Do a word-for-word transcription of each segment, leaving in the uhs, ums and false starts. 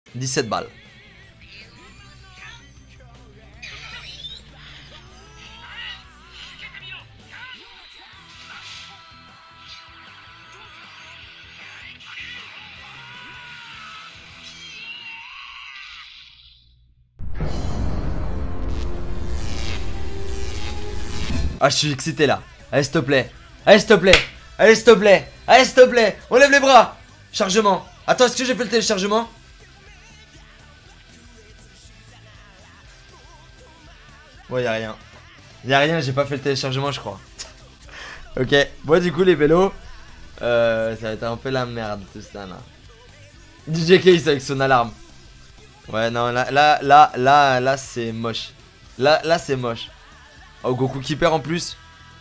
dix-sept balles. Ah, je suis excité là. Allez, s'il te plaît. Allez, s'il te plaît. Allez, s'il te plaît. Allez, s'il te plaît. On lève les bras. Chargement. Attends, est-ce que j'ai fait le téléchargement? Ouais, y'a rien. Y'a rien, j'ai pas fait le téléchargement, je crois. Ok. Bon, du coup, les vélos. Euh, ça va être un peu la merde tout ça là. D J Case avec son alarme. Ouais, non, là, là, là, là, là, c'est moche. Là, là, c'est moche. Oh, Goku qui perd en plus.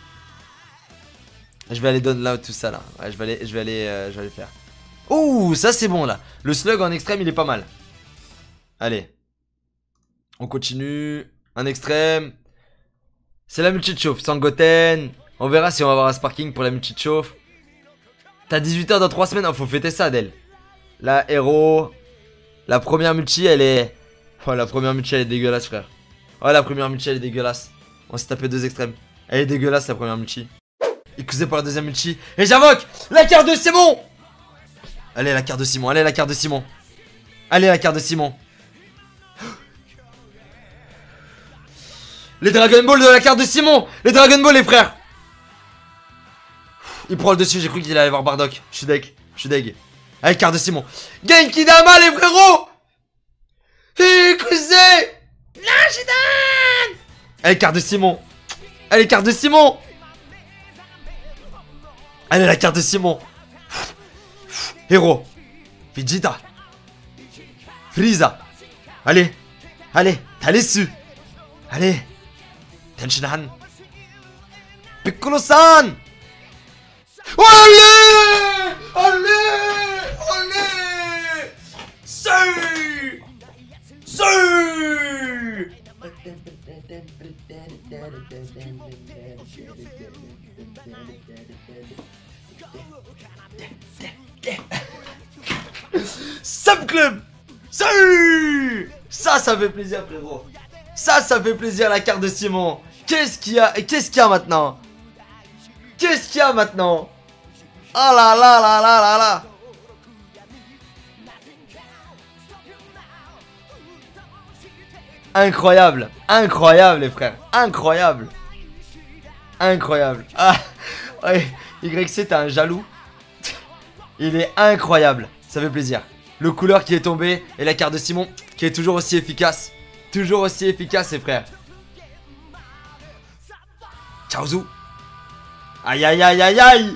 Je vais aller down là tout ça là. Ouais, je vais aller, je vais aller, euh, je vais aller faire. Ouh, ça c'est bon là. Le slug en extrême, il est pas mal. Allez. On continue. Un extrême. C'est la multi de chauffe. Sangoten. On verra si on va avoir un sparking pour la multi de chauffe. T'as dix-huit heures dans trois semaines. Oh, faut fêter ça, Adèle. La héros. La première multi, elle est. Oh, la première multi, elle est dégueulasse, frère. Oh, la première multi, elle est dégueulasse. On s'est tapé deux extrêmes. Elle est dégueulasse, la première multi. Écoutez pour la deuxième multi. Et j'invoque la carte de Simon. Allez, la carte de Simon. Allez, la carte de Simon. Allez, la carte de Simon. Les Dragon Ball de la carte de Simon. Les Dragon Ball, les frères. Il prend le dessus. J'ai cru qu'il allait voir Bardock. Je suis deg. Je suis deg. Allez, carte de Simon. Genki Dama, les frérots. Écoutez. Allez, carte de Simon. Allez, carte de Simon. Allez, la carte de Simon. Héros. Vegeta. Frieza. Allez. Allez. Allez dessus. Allez. Tenshinhan. Piccolo-san. Allez. Allez. Allez. C'est. C'est. Sub Club. Salut. Ça, ça fait plaisir, frérot. Ça, ça fait plaisir, la carte de Simon. Qu'est-ce qu'il y a? Qu'est-ce qu'il y a maintenant? Qu'est-ce qu'il y a maintenant? Oh là là là là là là. Incroyable. Incroyable, les frères. Incroyable. Incroyable. Ah, ouais. Y C, t'es un jaloux. Il est incroyable. Ça fait plaisir. Le couleur qui est tombé et la carte de Simon qui est toujours aussi efficace. Toujours aussi efficace, les frères. Ciao Zou. Aïe aïe aïe aïe aïe.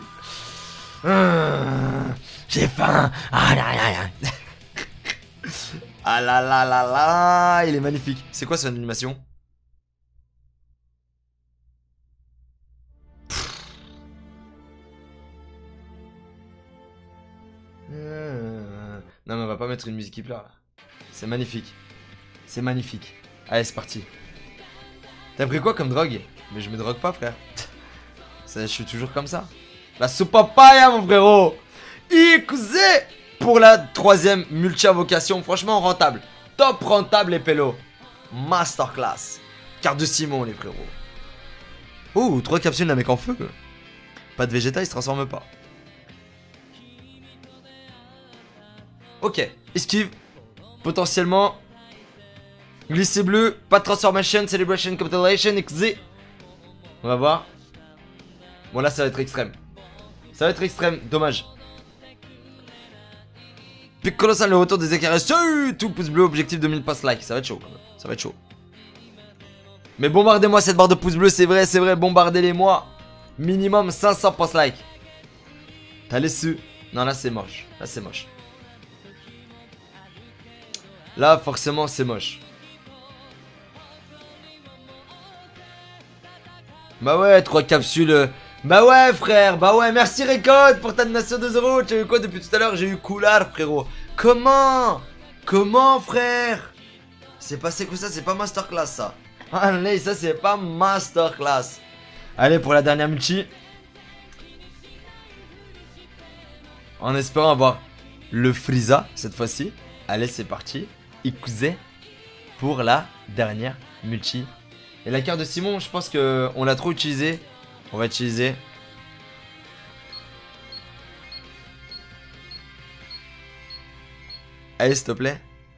Mmh, j'ai faim. Aïe aïe aïe aïe. Ah là là là là. Il est magnifique. C'est quoi son animation? Non mais on va pas mettre une musique qui pleure là. C'est magnifique. C'est magnifique. Allez, c'est parti. T'as pris quoi comme drogue? Mais je me drogue pas, frère. Ça, je suis toujours comme ça. La soupe papaya, mon frérot. Écoutez, pour la troisième multi-invocation, franchement rentable. Top rentable, les pélos. Masterclass. Carte de Simon, les frérots. Ouh, trois capsules d'un mec en feu. Pas de Vegeta, il se transforme pas. Ok, esquive. Potentiellement. Glissé bleu, pas de transformation, celebration, compilation, X Z. On va voir. Bon, là, ça va être extrême. Ça va être extrême, dommage. Pic colossal, le retour des éclairs. Tout pouce bleu, objectif de mille pass like. Ça va être chaud, quand même. Ça va être chaud. Mais bombardez-moi cette barre de pouce bleu, c'est vrai, c'est vrai. Bombardez-les-moi. Minimum cinq cents pass like. T'as les su. Non, là, c'est moche. Là, c'est moche. Là, forcément, c'est moche. Bah ouais, trois capsules. Bah ouais, frère. Bah ouais, merci Récolte pour ta donation de zéro. Tu as eu quoi depuis tout à l'heure? J'ai eu Coulard, frérot. Comment? Comment, frère? C'est passé que ça, c'est pas masterclass, ça. Allez, ça, c'est pas masterclass. Allez, pour la dernière multi. En espérant avoir le Frieza, cette fois-ci. Allez, c'est parti. Ikuze pour la dernière multi. Et la carte de Simon, je pense que on l'a trop utilisée. On va utiliser. Allez, s'il te plaît.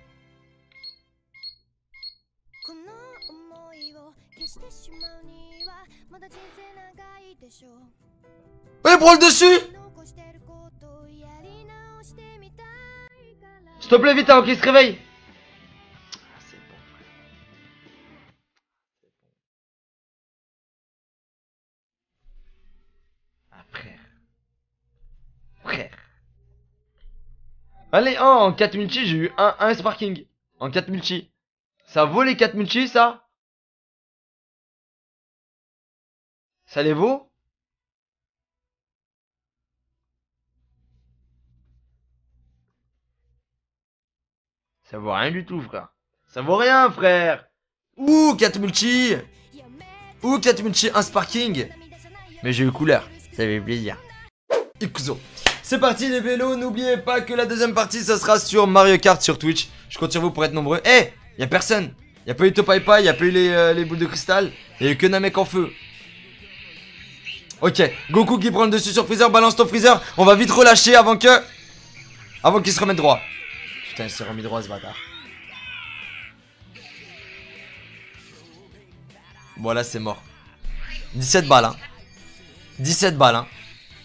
Ouais, prends le dessus. S'il te plaît, vite avant qu'il se réveille. C'est bon, frère. Ah, frère. Frère. Allez, oh, en quatre multi, j'ai eu un, un sparking. En quatre multi. Ça vaut les quatre multi, ça? Ça les vaut? Ça vaut rien du tout, frère. Ça vaut rien, frère. Ouh, quatre multi. Ouh, quatre multi, un sparking. Mais j'ai eu couleur. Ça fait plaisir. Ikuzo. C'est parti les vélos, n'oubliez pas que la deuxième partie ça sera sur Mario Kart sur Twitch. Je compte sur vous pour être nombreux. Eh, hey, y'a personne. Y'a pas eu Topaipai, y'a pas eu les, euh, les boules de cristal. Y'a eu que Namek en feu. Ok, Goku qui prend le dessus sur Freezer, balance ton Freezer. On va vite relâcher avant que... Avant qu'il se remette droit. Putain, il s'est remis droit ce bâtard. Bon là c'est mort. dix-sept balles hein. dix-sept balles hein.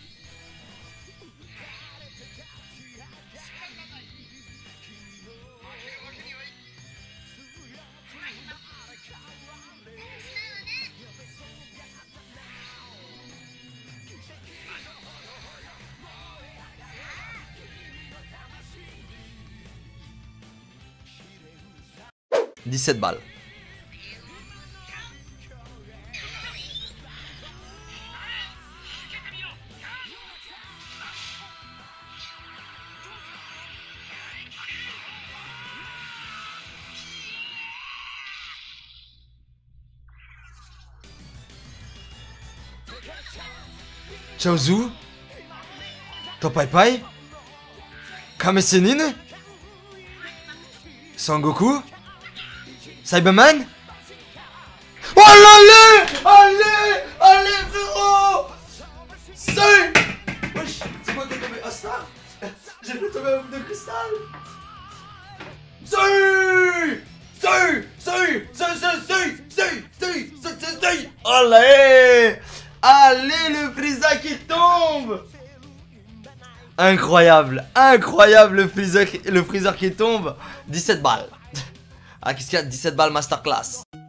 dix-sept balles. Chaozu, Topaipai, Kame Sennin, Sangoku, Cyberman. Oh allez, allez, allez frérot. C'est wesh, c'est moi qui ai tombé un star. J'ai fait tomber un bout de cristal. C'est C'est C'est C'est C'est C'est C'est C'est C'est Allez. Allez le Freezer qui tombe. Incroyable, incroyable le Freezer, le Freezer qui tombe. dix-sept balles. Ah qu'est-ce qu'il y a, dix-sept balles masterclass.